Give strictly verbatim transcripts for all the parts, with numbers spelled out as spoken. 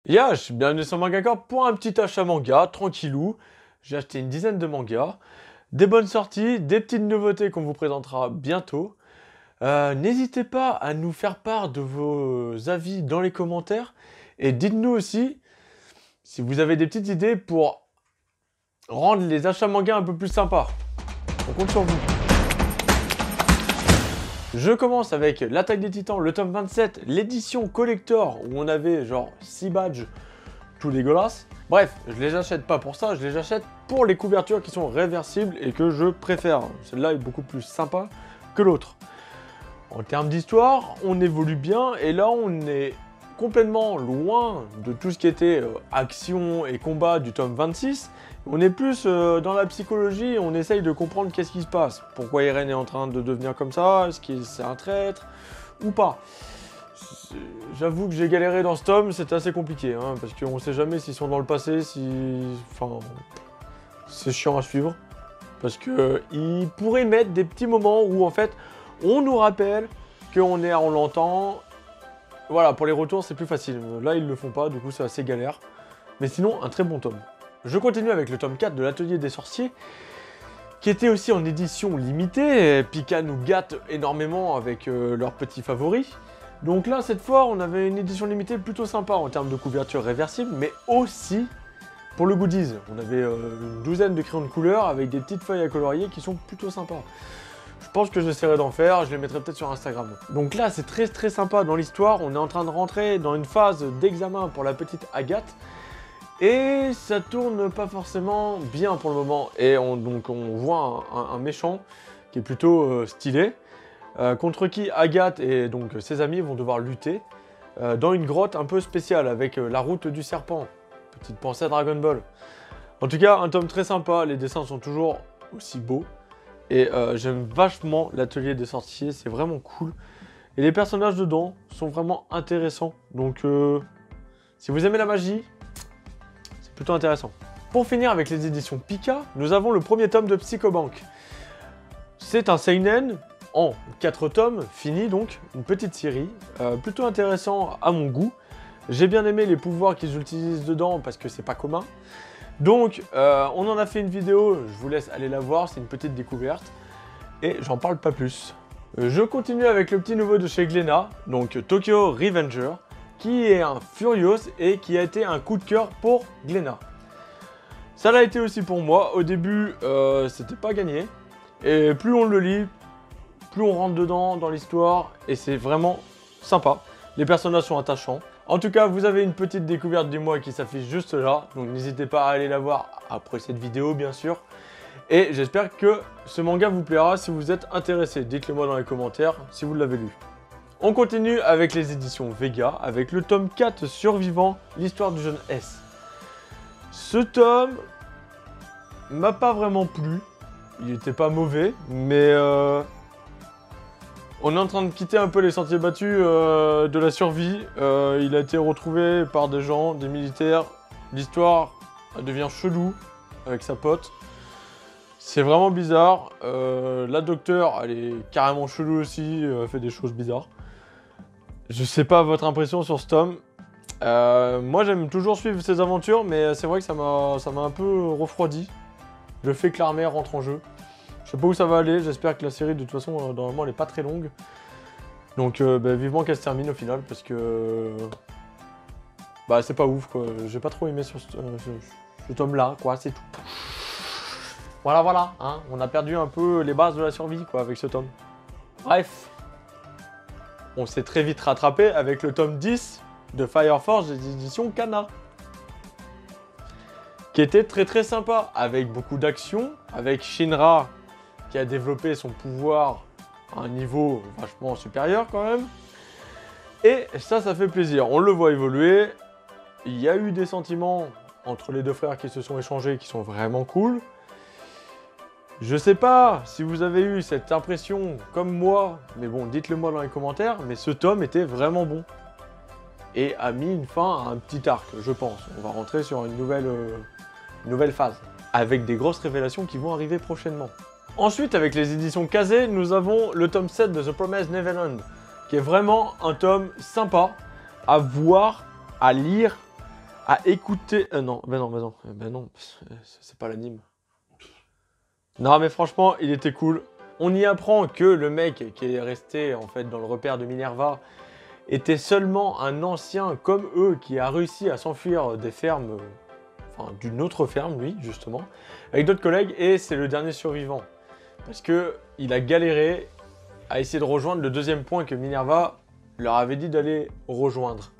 Yash, bienvenue sur Manga Corp pour un petit achat manga, tranquillou. J'ai acheté une dizaine de mangas, des bonnes sorties, des petites nouveautés qu'on vous présentera bientôt. Euh, N'hésitez pas à nous faire part de vos avis dans les commentaires. Et dites-nous aussi si vous avez des petites idées pour rendre les achats manga un peu plus sympas. On compte sur vous. Je commence avec l'Attaque des Titans, le tome vingt-sept, l'édition collector, où on avait genre six badges, tout dégueulasse. Bref, je les achète pas pour ça, je les achète pour les couvertures qui sont réversibles et que je préfère. Celle-là est beaucoup plus sympa que l'autre. En termes d'histoire, on évolue bien, et là on est complètement loin de tout ce qui était euh, action et combat du tome vingt-six. On est plus euh, dans la psychologie, on essaye de comprendre qu'est-ce qui se passe. Pourquoi Eren est en train de devenir comme ça, est-ce que c'est un traître ou pas. J'avoue que j'ai galéré dans ce tome, c'était assez compliqué, hein, parce qu'on sait jamais s'ils sont dans le passé, si... Enfin... C'est chiant à suivre. Parce que euh, ils pourraient mettre des petits moments où en fait, on nous rappelle qu'on est en l'entend. Voilà, pour les retours, c'est plus facile. Là, ils le font pas, du coup, c'est assez galère. Mais sinon, un très bon tome. Je continue avec le tome quatre de l'Atelier des Sorciers, qui était aussi en édition limitée. Pika nous gâte énormément avec euh, leurs petits favoris. Donc là, cette fois, on avait une édition limitée plutôt sympa en termes de couverture réversible, mais aussi pour le goodies. On avait euh, une douzaine de crayons de couleur avec des petites feuilles à colorier qui sont plutôt sympas. Je pense que j'essaierai d'en faire, je les mettrai peut-être sur Instagram. Donc là, c'est très très sympa dans l'histoire. On est en train de rentrer dans une phase d'examen pour la petite Agathe. Et ça tourne pas forcément bien pour le moment. Et on, donc on voit un, un, un méchant qui est plutôt euh, stylé, euh, contre qui Agathe et donc ses amis vont devoir lutter euh, dans une grotte un peu spéciale avec euh, la route du serpent. Petite pensée à Dragon Ball. En tout cas, un tome très sympa, les dessins sont toujours aussi beaux. Et euh, j'aime vachement l'Atelier des Sorciers, c'est vraiment cool. Et les personnages dedans sont vraiment intéressants. Donc euh, si vous aimez la magie, c'est plutôt intéressant. Pour finir avec les éditions Pika, nous avons le premier tome de Psychobank. C'est un seinen en quatre tomes, fini donc, une petite série, euh, plutôt intéressant à mon goût. J'ai bien aimé les pouvoirs qu'ils utilisent dedans parce que c'est pas commun. Donc, euh, on en a fait une vidéo, je vous laisse aller la voir, c'est une petite découverte. Et j'en parle pas plus. Je continue avec le petit nouveau de chez Glénat, donc Tokyo Revenger, qui est un Furious et qui a été un coup de cœur pour Glénat. Ça l'a été aussi pour moi, au début, euh, c'était pas gagné. Et plus on le lit, plus on rentre dedans, dans l'histoire, et c'est vraiment sympa. Les personnages sont attachants. En tout cas, vous avez une petite découverte du mois qui s'affiche juste là, donc n'hésitez pas à aller la voir après cette vidéo, bien sûr. Et j'espère que ce manga vous plaira si vous êtes intéressé. Dites-le moi dans les commentaires si vous l'avez lu. On continue avec les éditions Vega, avec le tome quatre Survivant, l'histoire du jeune S. Ce tome m'a pas vraiment plu. Il était pas mauvais, mais... Euh... On est en train de quitter un peu les sentiers battus euh, de la survie. Euh, il a été retrouvé par des gens, des militaires. L'histoire devient chelou avec sa pote. C'est vraiment bizarre. Euh, la docteure, elle est carrément chelou aussi. Elle fait des choses bizarres. Je sais pas votre impression sur ce tome. Euh, moi, j'aime toujours suivre ses aventures, mais c'est vrai que ça m'a ça m'a un peu refroidi. Le fait que l'armée rentre en jeu. Je sais pas où ça va aller, j'espère que la série de toute façon euh, normalement elle est pas très longue. Donc euh, bah, vivement qu'elle se termine au final parce que euh, bah c'est pas ouf quoi, j'ai pas trop aimé sur ce, euh, ce, ce tome là quoi, c'est tout. Voilà voilà, hein, on a perdu un peu les bases de la survie quoi avec ce tome. Bref, on s'est très vite rattrapé avec le tome dix de Fire Force des éditions Kana. Qui était très très sympa, avec beaucoup d'action, avec Shinra qui a développé son pouvoir à un niveau vachement supérieur quand même. Et ça, ça fait plaisir. On le voit évoluer. Il y a eu des sentiments entre les deux frères qui se sont échangés qui sont vraiment cool. Je sais pas si vous avez eu cette impression comme moi, mais bon, dites-le moi dans les commentaires, mais ce tome était vraiment bon. Et a mis une fin à un petit arc, je pense. On va rentrer sur une nouvelle, euh, une nouvelle phase, avec des grosses révélations qui vont arriver prochainement. Ensuite, avec les éditions Kazé, nous avons le tome sept de The Promised Neverland, qui est vraiment un tome sympa à voir, à lire, à écouter... Euh, non, ben non, ben non, ben non, c'est pas l'anime. Non, mais franchement, il était cool. On y apprend que le mec qui est resté en fait dans le repère de Minerva était seulement un ancien comme eux qui a réussi à s'enfuir des fermes, enfin d'une autre ferme lui justement, avec d'autres collègues, et c'est le dernier survivant. Parce que il a galéré à essayer de rejoindre le deuxième point que Minerva leur avait dit d'aller rejoindre.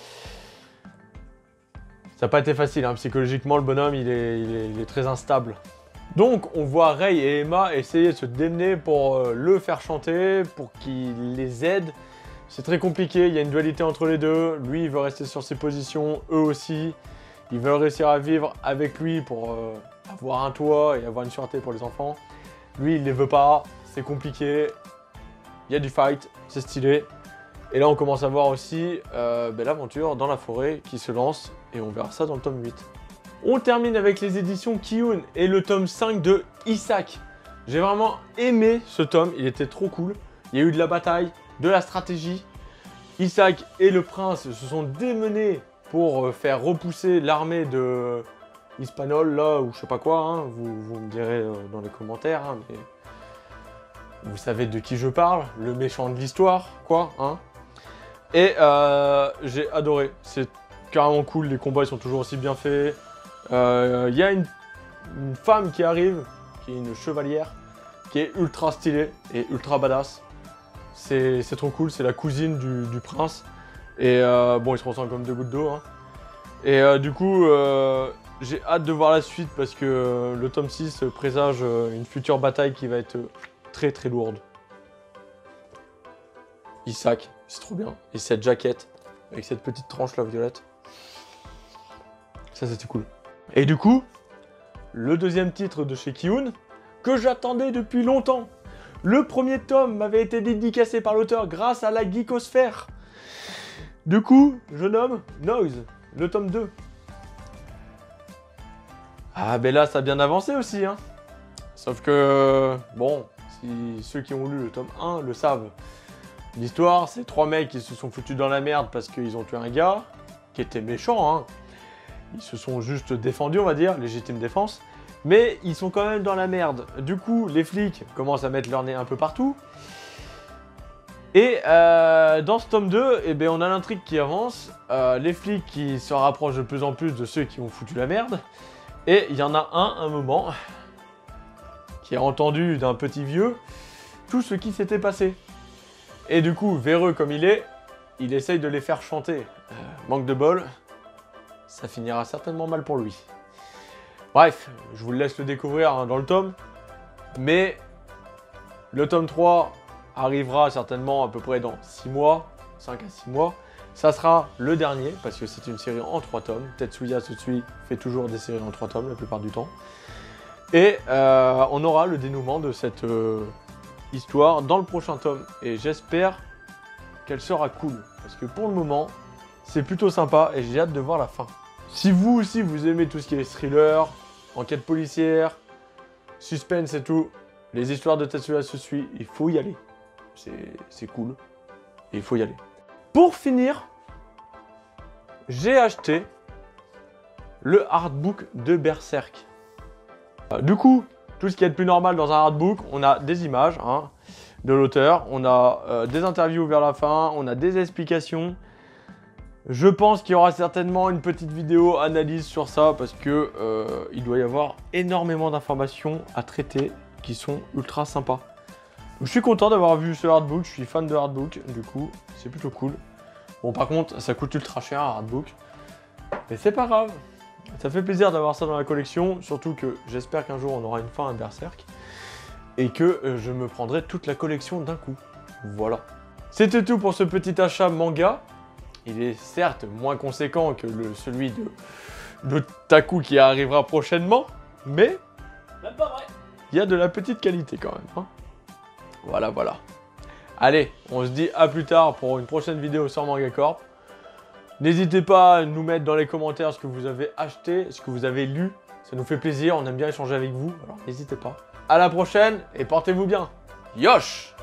Ça n'a pas été facile, hein. Psychologiquement le bonhomme il est, il, est, il est très instable. Donc on voit Rei et Emma essayer de se démener pour euh, le faire chanter, pour qu'il les aide. C'est très compliqué, il y a une dualité entre les deux. Lui il veut rester sur ses positions, eux aussi. Ils veulent réussir à vivre avec lui pour euh, avoir un toit et avoir une sûreté pour les enfants. Lui il les veut pas, c'est compliqué. Il y a du fight, c'est stylé. Et là on commence à voir aussi euh, ben, l'aventure dans la forêt qui se lance. Et on verra ça dans le tome huit. On termine avec les éditions Ki-un et le tome cinq de Isaac. J'ai vraiment aimé ce tome, il était trop cool. Il y a eu de la bataille, de la stratégie. Isaac et le prince se sont démenés pour faire repousser l'armée de Hispanol, là, ou je sais pas quoi. Hein. Vous, vous me direz dans les commentaires, hein, mais vous savez de qui je parle, le méchant de l'histoire, quoi. Hein. Et euh, j'ai adoré, c'est carrément cool, les combats ils sont toujours aussi bien faits. Il euh, y a une, une femme qui arrive, qui est une chevalière, qui est ultra stylée et ultra badass. C'est trop cool, c'est la cousine du, du prince. Et euh, bon, ils se ressemblent comme deux gouttes d'eau. Hein. Et euh, du coup, euh, j'ai hâte de voir la suite parce que euh, le tome six présage euh, une future bataille qui va être très très lourde. Isaac, c'est trop bien. Et cette jaquette, avec cette petite tranche là violette. Ça, c'était cool. Et du coup, le deuxième titre de chez Ki-un, que j'attendais depuis longtemps. Le premier tome m'avait été dédicacé par l'auteur grâce à la geekosphère. Du coup, je nomme Noise, le tome deux. Ah ben là, ça a bien avancé aussi, hein. Sauf que, bon, si ceux qui ont lu le tome un le savent. L'histoire, c'est trois mecs qui se sont foutus dans la merde parce qu'ils ont tué un gars, qui était méchant, hein. Ils se sont juste défendus, on va dire, légitime défense. Mais ils sont quand même dans la merde. Du coup, les flics commencent à mettre leur nez un peu partout. Et euh, dans ce tome deux, eh ben, on a l'intrigue qui avance. Euh, les flics qui se rapprochent de plus en plus de ceux qui ont foutu la merde. Et il y en a un, un moment, qui a entendu d'un petit vieux tout ce qui s'était passé. Et du coup, véreux comme il est, il essaye de les faire chanter. Euh, manque de bol, ça finira certainement mal pour lui. Bref, je vous le laisse le découvrir hein, dans le tome. Mais le tome trois arrivera certainement à peu près dans six mois, cinq à six mois. Ça sera le dernier, parce que c'est une série en trois tomes. Tetsuya Tsutsui fait toujours des séries en trois tomes la plupart du temps. Et euh, on aura le dénouement de cette euh, histoire dans le prochain tome. Et j'espère qu'elle sera cool. Parce que pour le moment, c'est plutôt sympa et j'ai hâte de voir la fin. Si vous aussi vous aimez tout ce qui est thriller, enquête policière, suspense et tout, les histoires de Tetsuya Tsutsui, il faut y aller. C'est cool. Et il faut y aller. Pour finir, j'ai acheté le artbook de Berserk. Euh, du coup, tout ce qui est de plus normal dans un artbook, on a des images hein, de l'auteur, on a euh, des interviews vers la fin, on a des explications. Je pense qu'il y aura certainement une petite vidéo analyse sur ça parce que euh, il doit y avoir énormément d'informations à traiter qui sont ultra sympas. Donc, je suis content d'avoir vu ce artbook, je suis fan de artbook, du coup c'est plutôt cool. Bon par contre ça coûte ultra cher un artbook, mais c'est pas grave. Ça fait plaisir d'avoir ça dans la collection, surtout que j'espère qu'un jour on aura une fin à Berserk et que euh, je me prendrai toute la collection d'un coup. Voilà. C'était tout pour ce petit achat manga. Il est certes moins conséquent que le, celui de, de Taku qui arrivera prochainement, mais il y a de la petite qualité quand même. Hein. Voilà, voilà. Allez, on se dit à plus tard pour une prochaine vidéo sur Manga Corp. N'hésitez pas à nous mettre dans les commentaires ce que vous avez acheté, ce que vous avez lu. Ça nous fait plaisir, on aime bien échanger avec vous, alors n'hésitez pas. À la prochaine et portez-vous bien. Yosh!